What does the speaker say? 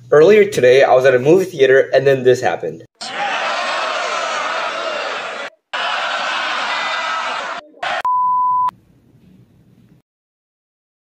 Earlier today, I was at a movie theater and then this happened.